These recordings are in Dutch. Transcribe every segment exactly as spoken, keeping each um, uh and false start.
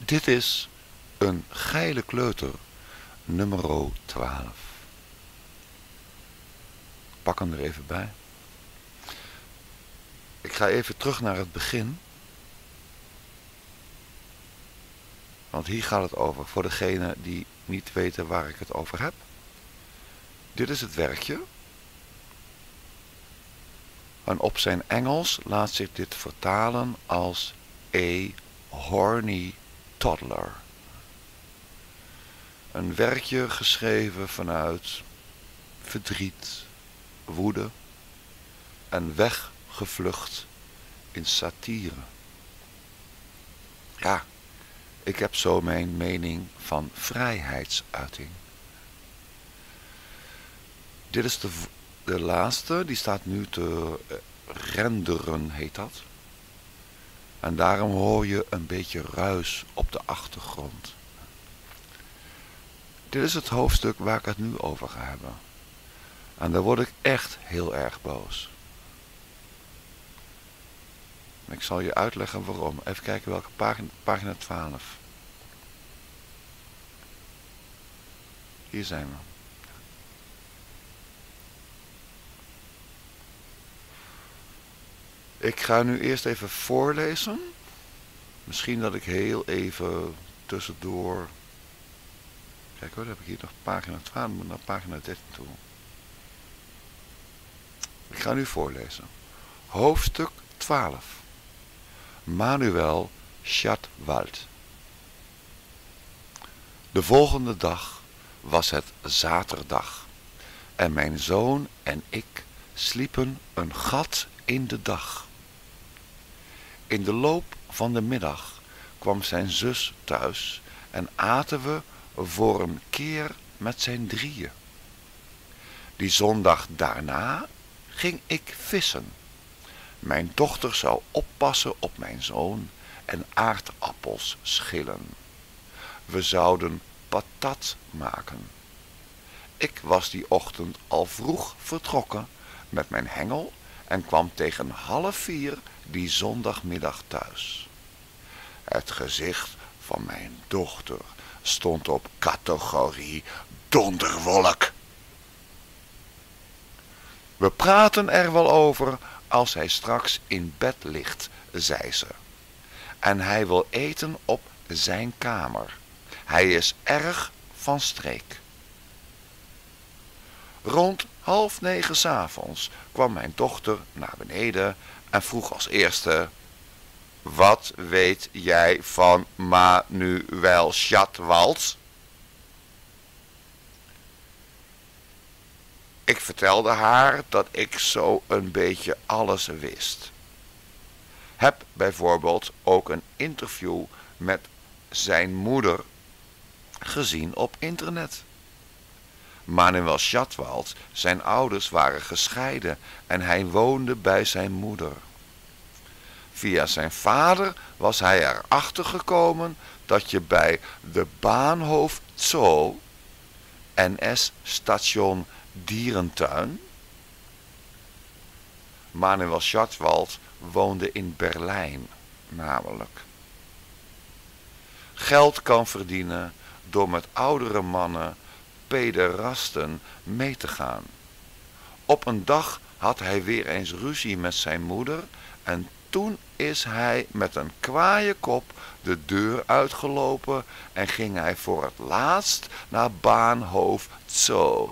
Dit is een geile kleuter, nummer twaalf. Pak hem er even bij. Ik ga even terug naar het begin. Want hier gaat het over, voor degenen die niet weten waar ik het over heb. Dit is het werkje. En op zijn Engels laat zich dit vertalen als a horny toddler. Een werkje geschreven vanuit verdriet, woede en weggevlucht in satire. Ja, ik heb zo mijn mening van vrijheidsuiting. Dit is de, de laatste, die staat nu te renderen, heet dat. En daarom hoor je een beetje ruis op de achtergrond. Dit is het hoofdstuk waar ik het nu over ga hebben. En daar word ik echt heel erg boos. Ik zal je uitleggen waarom. Even kijken welke pagina, pagina twaalf. Hier zijn we. Ik ga nu eerst even voorlezen. Misschien dat ik heel even tussendoor... Kijk hoor, dan heb ik hier nog pagina twaalf, maar naar pagina dertien toe. Ik ga nu voorlezen. Hoofdstuk twaalf. Manuel Schatwald. De volgende dag was het zaterdag. En mijn zoon en ik sliepen een gat in de dag. In de loop van de middag kwam zijn zus thuis en aten we voor een keer met zijn drieën. Die zondag daarna ging ik vissen. Mijn dochter zou oppassen op mijn zoon en aardappels schillen. We zouden patat maken. Ik was die ochtend al vroeg vertrokken met mijn hengel en kwam tegen half vier die zondagmiddag thuis. Het gezicht van mijn dochter stond op categorie donderwolk. We praten er wel over als hij straks in bed ligt, zei ze. En hij wil eten op zijn kamer. Hij is erg van streek. Rond half negen 's avonds kwam mijn dochter naar beneden en vroeg als eerste: wat weet jij van Manuel Schatwald? Ik vertelde haar dat ik zo een beetje alles wist. Heb bijvoorbeeld ook een interview met zijn moeder gezien op internet. Manuel Schatwald, zijn ouders waren gescheiden en hij woonde bij zijn moeder. Via zijn vader was hij erachter gekomen dat je bij de Bahnhof Zoo, N S-station Dierentuin. Manuel Schatwald woonde in Berlijn, namelijk. Geld kan verdienen door met oudere mannen, pederasten, mee te gaan. Op een dag had hij weer eens ruzie met zijn moeder en toen is hij met een kwaaie kop de deur uitgelopen en ging hij voor het laatst naar Bahnhof Zoo.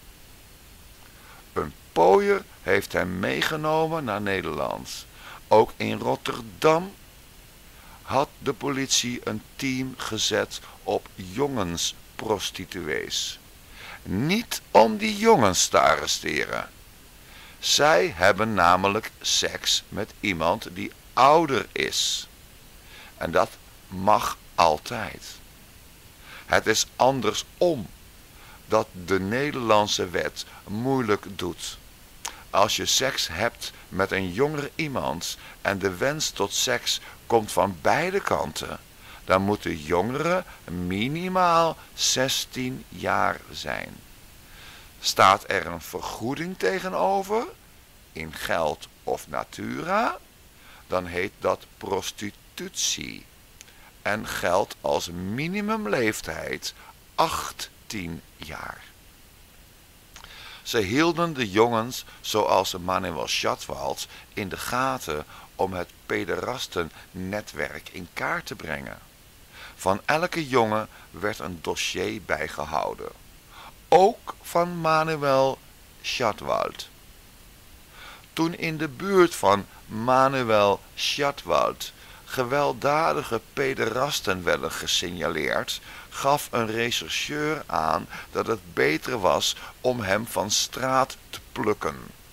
Een pooier heeft hem meegenomen naar Nederland. Ook in Rotterdam had de politie een team gezet op jongensprostituees. Niet om die jongens te arresteren. Zij hebben namelijk seks met iemand die ouder is. En dat mag altijd. Het is andersom dat de Nederlandse wet moeilijk doet. Als je seks hebt met een jonger iemand en de wens tot seks komt van beide kanten, dan moet de jongere minimaal zestien jaar zijn. Staat er een vergoeding tegenover, in geld of natura, dan heet dat prostitutie. en geldt als minimumleeftijd achttien jaar. Ze hielden de jongens zoals Manuel Schatwald in de gaten om het pederastennetwerk in kaart te brengen. Van elke jongen werd een dossier bijgehouden, ook van Manuel Schatwald. Toen in de buurt van Manuel Schatwald gewelddadige pederasten werden gesignaleerd, gaf een rechercheur aan dat het beter was om hem van straat te plukken.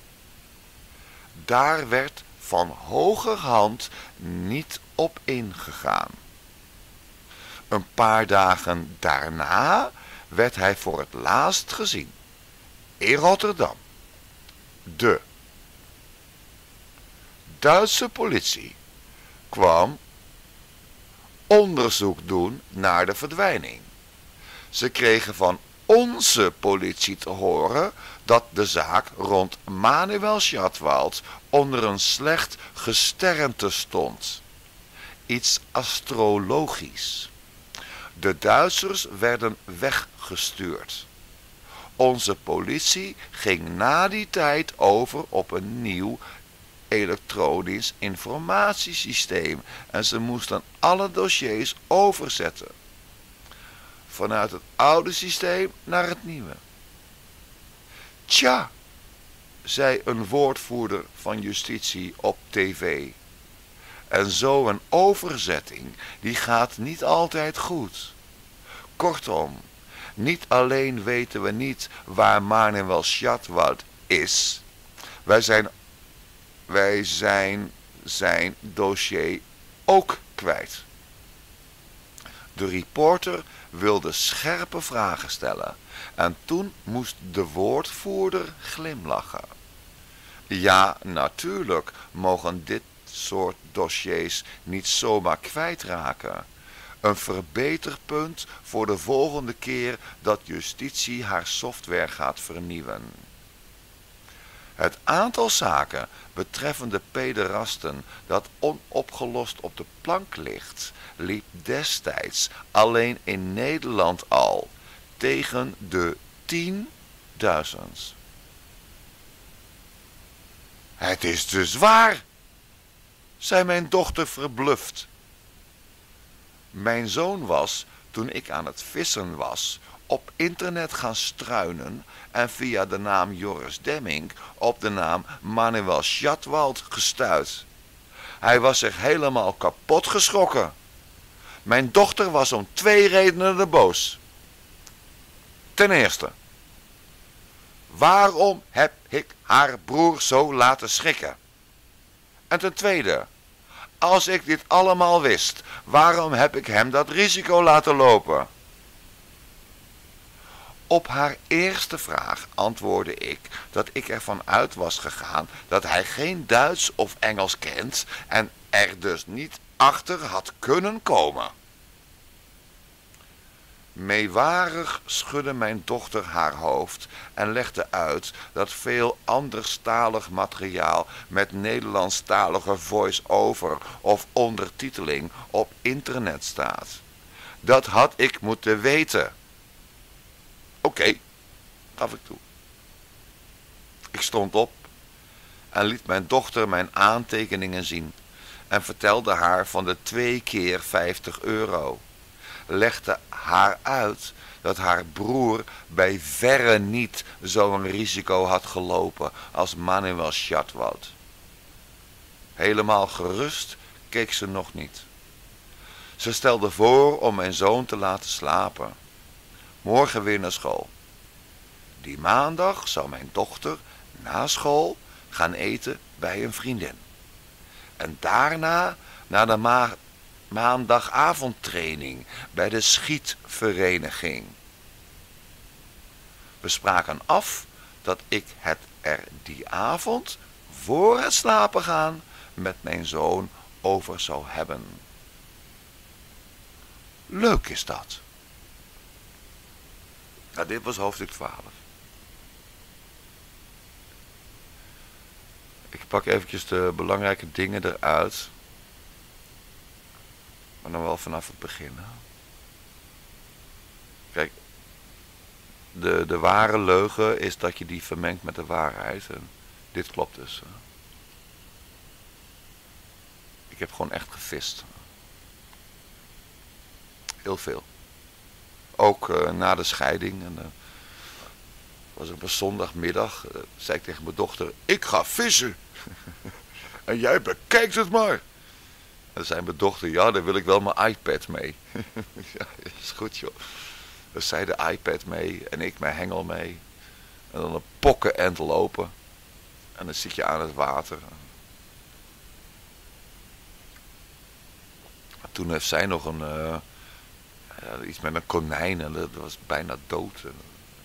Daar werd van hogerhand niet op ingegaan. Een paar dagen daarna werd hij voor het laatst gezien in Rotterdam. De Duitse politie kwam onderzoek doen naar de verdwijning. Ze kregen van onze politie te horen dat de zaak rond Manuel Schatwald onder een slecht gesternte stond. Iets astrologisch. De Duitsers werden weggestuurd. Onze politie ging na die tijd over op een nieuw elektronisch informatiesysteem en ze moesten alle dossiers overzetten. Vanuit het oude systeem naar het nieuwe. Tja, zei een woordvoerder van justitie op tv. En zo'n overzetting, die gaat niet altijd goed. Kortom, niet alleen weten we niet waar Manuel Schatwald is, wij zijn, wij zijn zijn dossier ook kwijt. De reporter wilde scherpe vragen stellen en toen moest de woordvoerder glimlachen. Ja, natuurlijk mogen dit soort dossiers niet zomaar kwijtraken. Een verbeterpunt voor de volgende keer dat justitie haar software gaat vernieuwen. Het aantal zaken betreffende pederasten dat onopgelost op de plank ligt, liep destijds alleen in Nederland al tegen de tienduizend. Het is dus waar, zei mijn dochter verbluft. Mijn zoon was, toen ik aan het vissen was, op internet gaan struinen en via de naam Joris Demming op de naam Manuel Schatwald gestuit. Hij was zich helemaal kapot geschrokken. Mijn dochter was om twee redenen boos. Ten eerste, waarom heb ik haar broer zo laten schrikken? En ten tweede, als ik dit allemaal wist, waarom heb ik hem dat risico laten lopen? Op haar eerste vraag antwoordde ik dat ik ervan uit was gegaan dat hij geen Duits of Engels kent en er dus niet achter had kunnen komen. Meewarig schudde mijn dochter haar hoofd en legde uit dat veel anderstalig materiaal met Nederlandstalige voice-over of ondertiteling op internet staat. Dat had ik moeten weten. Oké, okay, gaf ik toe. Ik stond op en liet mijn dochter mijn aantekeningen zien en vertelde haar van de twee keer vijftig euro. Legde haar uit dat haar broer bij verre niet zo'n risico had gelopen als Manuel Schatwald. Helemaal gerust keek ze nog niet. Ze stelde voor om mijn zoon te laten slapen. Morgen weer naar school. Die maandag zou mijn dochter na school gaan eten bij een vriendin. En daarna naar de ma maandagavondtraining bij de schietvereniging. We spraken af dat ik het er die avond voor het slapen gaan met mijn zoon over zou hebben. Leuk is dat. Nou, dit was hoofdstuk twaalf. Ik pak eventjes de belangrijke dingen eruit. Maar dan wel vanaf het begin. Hè? Kijk, de, de ware leugen is dat je die vermengt met de waarheid. En dit klopt dus. Hè? Ik heb gewoon echt gevist. Heel veel. Ook uh, na de scheiding. En, uh, was op een zondagmiddag. Uh, zei ik tegen mijn dochter. Ik ga vissen. En jij bekijkt het maar. En dan zei mijn dochter. Ja, dan wil ik wel mijn iPad mee. Ja, is goed joh. Dus zij de iPad mee. En ik mijn hengel mee. En dan een pokkenend lopen. En dan zit je aan het water. Toen heeft zij nog een... Uh, ja, iets met een konijn. En dat was bijna dood. En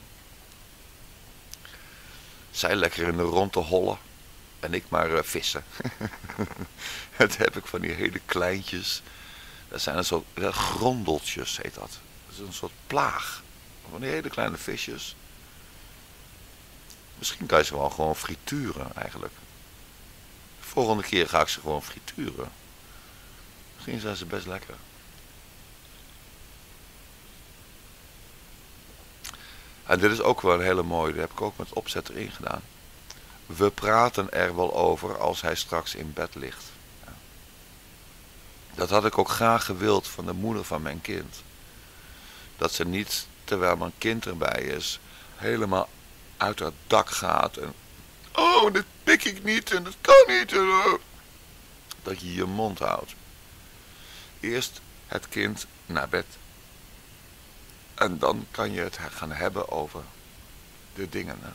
zij lekker in de rond te hollen. En ik maar uh, vissen. Dat heb ik van die hele kleintjes. Dat zijn een soort ja, grondeltjes heet dat. Dat is een soort plaag. Van die hele kleine visjes. Misschien kan je ze wel gewoon frituren eigenlijk. De volgende keer ga ik ze gewoon frituren. Misschien zijn ze best lekker. En dit is ook wel een hele mooie. Die heb ik ook met opzet erin gedaan. We praten er wel over als hij straks in bed ligt. Dat had ik ook graag gewild van de moeder van mijn kind. Dat ze niet, terwijl mijn kind erbij is, helemaal uit het dak gaat. En, oh, dit pik ik niet en dat kan niet. En, uh, dat je je mond houdt. Eerst het kind naar bed. En dan kan je het gaan hebben over de dingen. Hè.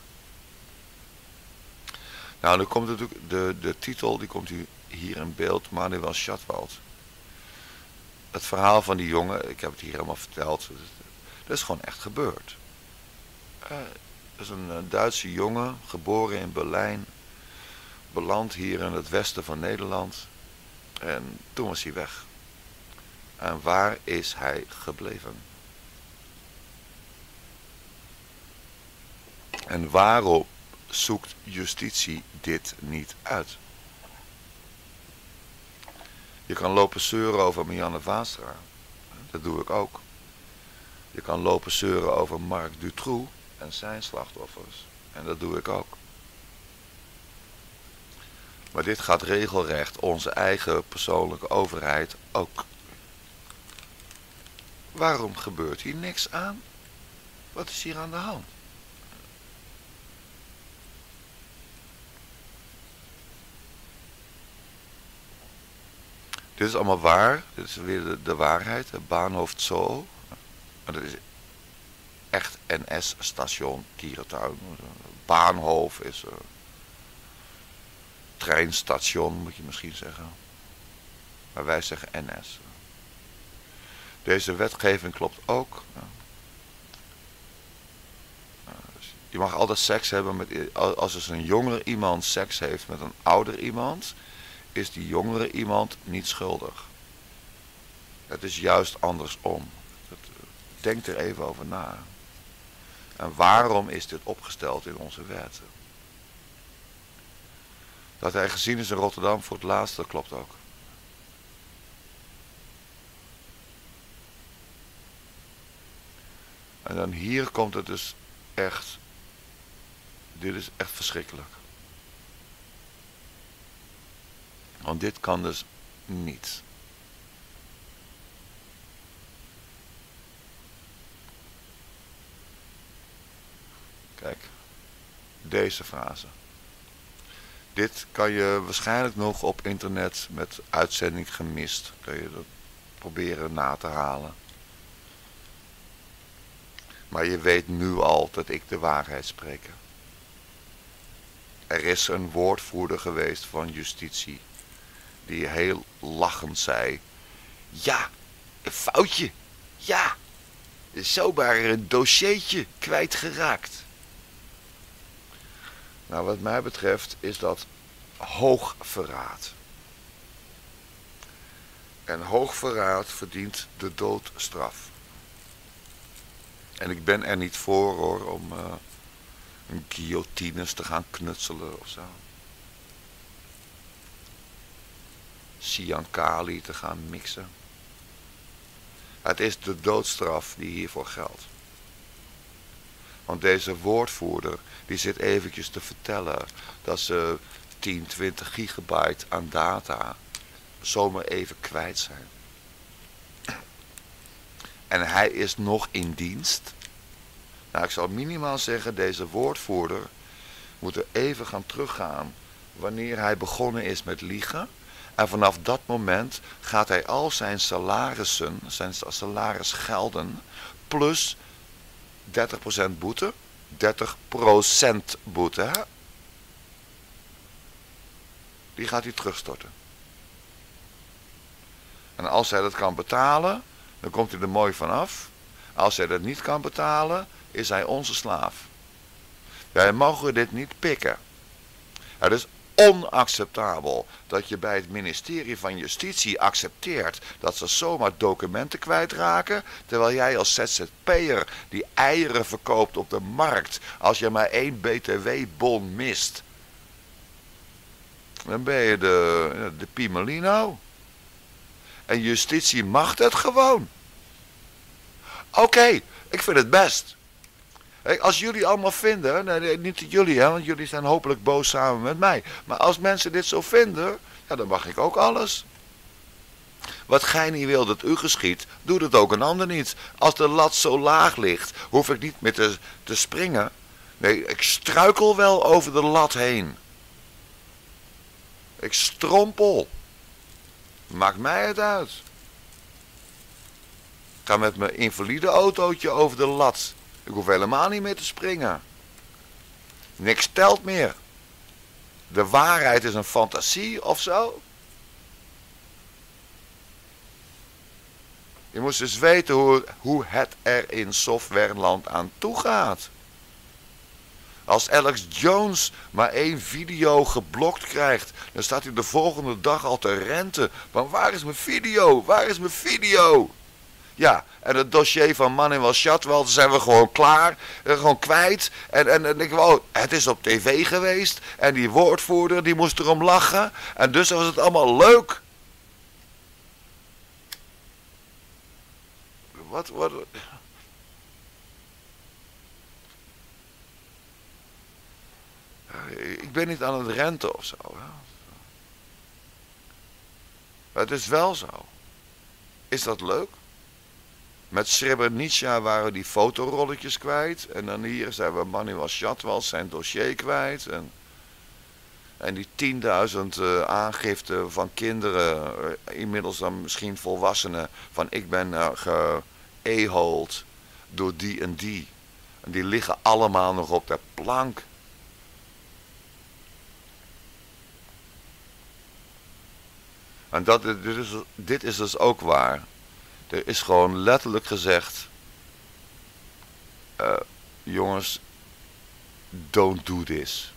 Nou, dan komt natuurlijk de, de titel, die komt hier in beeld, Manuel Schatwald. Het verhaal van die jongen, ik heb het hier helemaal verteld, dat is gewoon echt gebeurd. Uh, dat is een, een Duitse jongen, geboren in Berlijn, beland hier in het westen van Nederland. En toen was hij weg. En waar is hij gebleven? En waarom zoekt justitie dit niet uit? Je kan lopen zeuren over Marianne Vaarstra. Dat doe ik ook. Je kan lopen zeuren over Marc Dutroux en zijn slachtoffers. En dat doe ik ook. Maar dit gaat regelrecht onze eigen persoonlijke overheid ook. Waarom gebeurt hier niks aan? Wat is hier aan de hand? Dit is allemaal waar. Dit is weer de, de waarheid. Het Bahnhof Zoo. Maar dat is echt N S-station Kierentuin. Bahnhof is uh, treinstation moet je misschien zeggen. Maar wij zeggen N S. Deze wetgeving klopt ook. Je mag altijd seks hebben met... Als dus een jongere iemand seks heeft met een ouder iemand... is die jongere iemand niet schuldig. Het is juist andersom. Denk er even over na. En waarom is dit opgesteld in onze wetten? Dat hij gezien is in Rotterdam voor het laatst, dat klopt ook. En dan hier komt het dus echt... Dit is echt verschrikkelijk. Want dit kan dus niet. Kijk, deze frase. Dit kan je waarschijnlijk nog op internet met uitzending gemist. Kun je dat proberen na te halen. Maar je weet nu al dat ik de waarheid spreek. Er is een woordvoerder geweest van justitie. Die heel lachend zei. Ja, een foutje. Ja, zomaar een dossiertje kwijtgeraakt. Nou, wat mij betreft is dat hoogverraad. En hoogverraad verdient de doodstraf. En ik ben er niet voor hoor, om uh, een guillotines te gaan knutselen of zo. Siankali te gaan mixen. Het is de doodstraf die hiervoor geldt. Want deze woordvoerder, die zit eventjes te vertellen dat ze tien, twintig gigabyte aan data zomaar even kwijt zijn. En hij is nog in dienst. Nou, ik zou minimaal zeggen, deze woordvoerder moet er even gaan teruggaan wanneer hij begonnen is met liegen. En vanaf dat moment gaat hij al zijn salarissen, zijn salarisgelden, plus dertig procent boete, dertig procent boete, hè? Die gaat hij terugstorten. En als hij dat kan betalen, dan komt hij er mooi vanaf. Als hij dat niet kan betalen, is hij onze slaaf. Wij mogen dit niet pikken. Het is onacceptabel dat je bij het ministerie van Justitie accepteert dat ze zomaar documenten kwijtraken, terwijl jij als Z Z P'er die eieren verkoopt op de markt, als je maar één B T W-bon mist, dan ben je de, de Piemelino. En Justitie mag het gewoon. Oké, okay, ik vind het best. Als jullie allemaal vinden, nee, niet jullie, hè, want jullie zijn hopelijk boos samen met mij. Maar als mensen dit zo vinden, ja, dan mag ik ook alles. Wat gij niet wil dat u geschiet, doet het ook een ander niet. Als de lat zo laag ligt, hoef ik niet meer te, te springen. Nee, ik struikel wel over de lat heen. Ik strompel. Maakt mij het uit. Ik ga met mijn invalide autootje over de lat. Ik hoef helemaal niet meer te springen. Niks telt meer. De waarheid is een fantasie of zo. Je moest dus weten hoe, hoe het er in softwareland aan toe gaat. Als Alex Jones maar één video geblokt krijgt, dan staat hij de volgende dag al te renten. Maar waar is mijn video? Waar is mijn video? Ja, en het dossier van Manuel Chatwal zijn we gewoon klaar, gewoon kwijt. En, en, en ik wou, het is op tv geweest en die woordvoerder die moest erom lachen. En dus was het allemaal leuk. Wat, wat... Ik ben niet aan het renten of zo. Hè? Het is wel zo. Is dat leuk? Met Srebrenica waren die fotorolletjes kwijt. En dan hier zijn we Manuel Chatwal zijn dossier kwijt. En, en die tienduizend uh, aangiften van kinderen, uh, inmiddels dan misschien volwassenen, van ik ben uh, ge-ehold door die en die. En die liggen allemaal nog op de plank. En dat, dit, is, dit is dus ook waar. Er is gewoon letterlijk gezegd, uh, jongens, don't do this.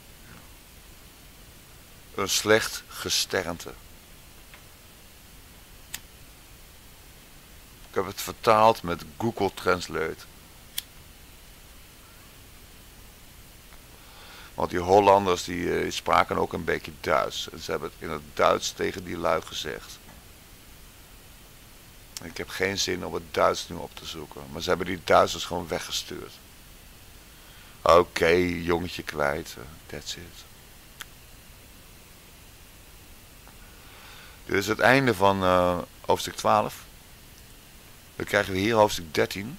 Een slecht gesternte. Ik heb het vertaald met Google Translate. Want die Hollanders die, uh, die spraken ook een beetje Duits. En ze hebben het in het Duits tegen die lui gezegd. Ik heb geen zin om het Duits nu op te zoeken. Maar ze hebben die Duitsers gewoon weggestuurd. Oké, okay, jongetje kwijt. That's it. Dit is het einde van uh, hoofdstuk twaalf. Dan krijgen we hier hoofdstuk dertien.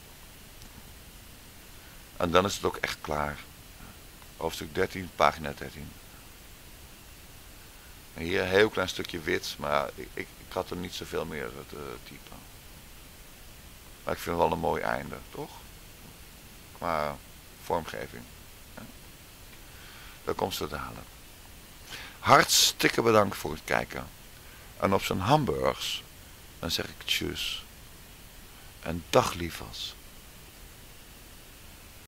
En dan is het ook echt klaar. Hoofdstuk dertien, pagina dertien. En hier een heel klein stukje wit. Maar ik, ik, ik had er niet zoveel meer te typen. Maar ik vind het wel een mooi einde, toch? Qua vormgeving. Ja. Dat komt zo dadelijk. Hartstikke bedankt voor het kijken. En op zijn hamburgers, dan zeg ik tjus. En dag lievers.